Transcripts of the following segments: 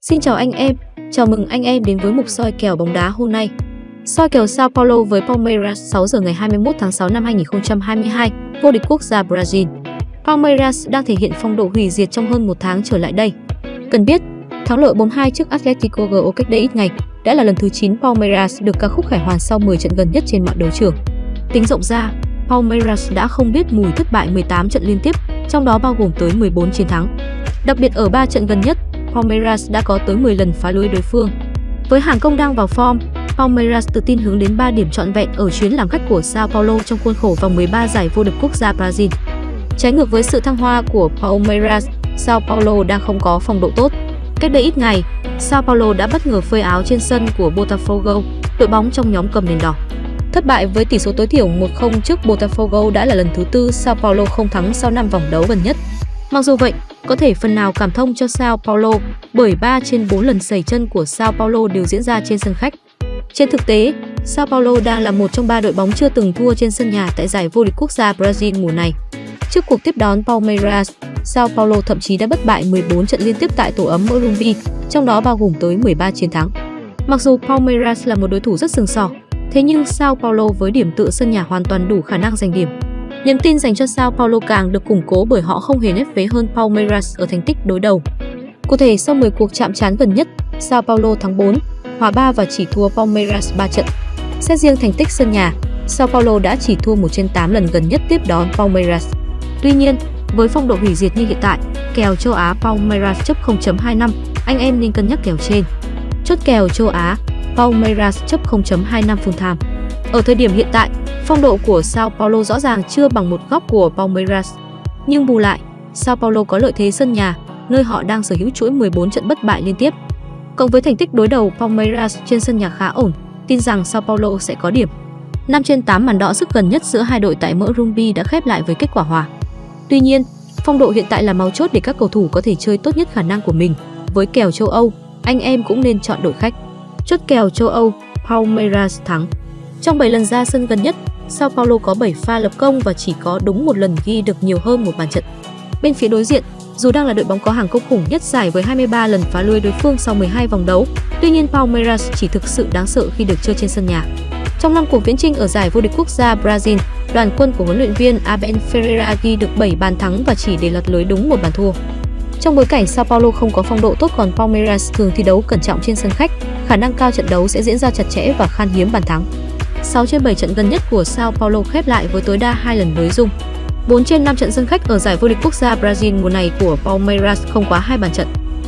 Xin chào anh em, chào mừng anh em đến với mục soi kèo bóng đá hôm nay. Soi kèo Sao Paulo với Palmeiras 6 giờ ngày 21 tháng 6 năm 2022, vô địch quốc gia Brazil. Palmeiras đang thể hiện phong độ hủy diệt trong hơn một tháng trở lại đây. Cần biết, thắng lợi 4-2 trước Atletico Go cách đây ít ngày đã là lần thứ 9 Palmeiras được ca khúc khải hoàn sau 10 trận gần nhất trên mọi đấu trường. Tính rộng ra, Palmeiras đã không biết mùi thất bại 18 trận liên tiếp, trong đó bao gồm tới 14 chiến thắng. Đặc biệt ở 3 trận gần nhất, Palmeiras đã có tới 10 lần phá lưới đối phương. Với hàng công đang vào form, Palmeiras tự tin hướng đến 3 điểm trọn vẹn ở chuyến làm khách của Sao Paulo trong khuôn khổ vòng 13 giải vô địch quốc gia Brazil. Trái ngược với sự thăng hoa của Palmeiras, Sao Paulo đang không có phong độ tốt. Cách đây ít ngày, Sao Paulo đã bất ngờ phơi áo trên sân của Botafogo, đội bóng trong nhóm cầm nền đỏ. Thất bại với tỷ số tối thiểu 1-0 trước Botafogo đã là lần thứ tư Sao Paulo không thắng sau 5 vòng đấu gần nhất. Mặc dù vậy, có thể phần nào cảm thông cho Sao Paulo bởi 3 trên 4 lần sẩy chân của Sao Paulo đều diễn ra trên sân khách. Trên thực tế, Sao Paulo đang là một trong 3 đội bóng chưa từng thua trên sân nhà tại giải vô địch quốc gia Brazil mùa này. Trước cuộc tiếp đón Palmeiras, Sao Paulo thậm chí đã bất bại 14 trận liên tiếp tại tổ ấm Morumbi, trong đó bao gồm tới 13 chiến thắng. Mặc dù Palmeiras là một đối thủ rất sừng sỏ, thế nhưng Sao Paulo với điểm tựa sân nhà hoàn toàn đủ khả năng giành điểm. Niềm tin dành cho Sao Paulo càng được củng cố bởi họ không hề nép vế hơn Palmeiras ở thành tích đối đầu. Cụ thể, sau 10 cuộc chạm trán gần nhất, Sao Paulo thắng 4, hòa 3 và chỉ thua Palmeiras 3 trận. Xét riêng thành tích sân nhà, Sao Paulo đã chỉ thua 1 trên 8 lần gần nhất tiếp đón Palmeiras. Tuy nhiên, với phong độ hủy diệt như hiện tại, kèo châu Á Palmeiras chấp 0.25, anh em nên cân nhắc kèo trên. Chốt kèo châu Á Palmeiras chấp 0.25 full time. Ở thời điểm hiện tại, phong độ của Sao Paulo rõ ràng chưa bằng một góc của Palmeiras. Nhưng bù lại, Sao Paulo có lợi thế sân nhà, nơi họ đang sở hữu chuỗi 14 trận bất bại liên tiếp. Cộng với thành tích đối đầu Palmeiras trên sân nhà khá ổn, tin rằng Sao Paulo sẽ có điểm. 5 trên 8 màn đọ sức gần nhất giữa hai đội tại Morumbi đã khép lại với kết quả hòa. Tuy nhiên, phong độ hiện tại là mấu chốt để các cầu thủ có thể chơi tốt nhất khả năng của mình. Với kèo châu Âu, anh em cũng nên chọn đội khách. Chốt kèo châu Âu, Palmeiras thắng. Trong 7 lần ra sân gần nhất, Sao Paulo có 7 pha lập công và chỉ có đúng một lần ghi được nhiều hơn một bàn trận. Bên phía đối diện, dù đang là đội bóng có hàng công khủng nhất giải với 23 lần phá lưới đối phương sau 12 vòng đấu, tuy nhiên Palmeiras chỉ thực sự đáng sợ khi được chơi trên sân nhà. Trong 5 cuộc viễn chinh ở giải vô địch quốc gia Brazil, đoàn quân của huấn luyện viên Abel Ferreira ghi được 7 bàn thắng và chỉ để lọt lưới đúng một bàn thua. Trong bối cảnh Sao Paulo không có phong độ tốt còn Palmeiras thường thi đấu cẩn trọng trên sân khách, khả năng cao trận đấu sẽ diễn ra chặt chẽ và khan hiếm bàn thắng. 6 trên 7 trận gần nhất của Sao Paulo khép lại với tối đa 2 lần lưới rung. 4 trên 5 trận sân khách ở giải vô địch quốc gia Brazil mùa này của Palmeiras không quá 2 bàn trận.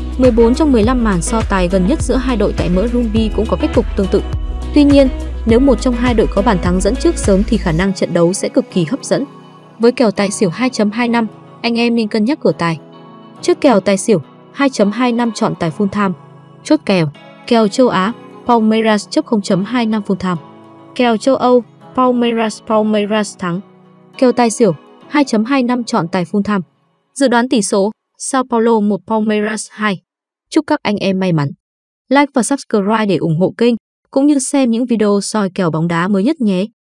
14 trong 15 màn so tài gần nhất giữa hai đội tại Morumbi cũng có kết cục tương tự. Tuy nhiên, nếu một trong hai đội có bàn thắng dẫn trước sớm thì khả năng trận đấu sẽ cực kỳ hấp dẫn. Với kèo tài xỉu 2.25, anh em nên cân nhắc cửa tài. Trước kèo tài xỉu 2.25 chọn tài full time. Chốt kèo châu Á Palmeiras chấp 0.25 full time. Kèo châu Âu Palmeiras thắng. Kèo tài xỉu 2.25 chọn tài full time. Dự đoán tỷ số Sao Paulo 1 Palmeiras 2. Chúc các anh em may mắn. Like và subscribe để ủng hộ kênh cũng như xem những video soi kèo bóng đá mới nhất nhé.